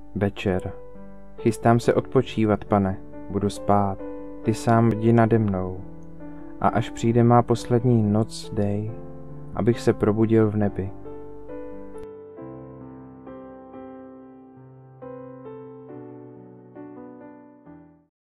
Večer. Chystám se odpočívat, Pane, budu spát, ty sám bdi nade mnou. A až přijde má poslední noc, dej, abych se probudil v nebi.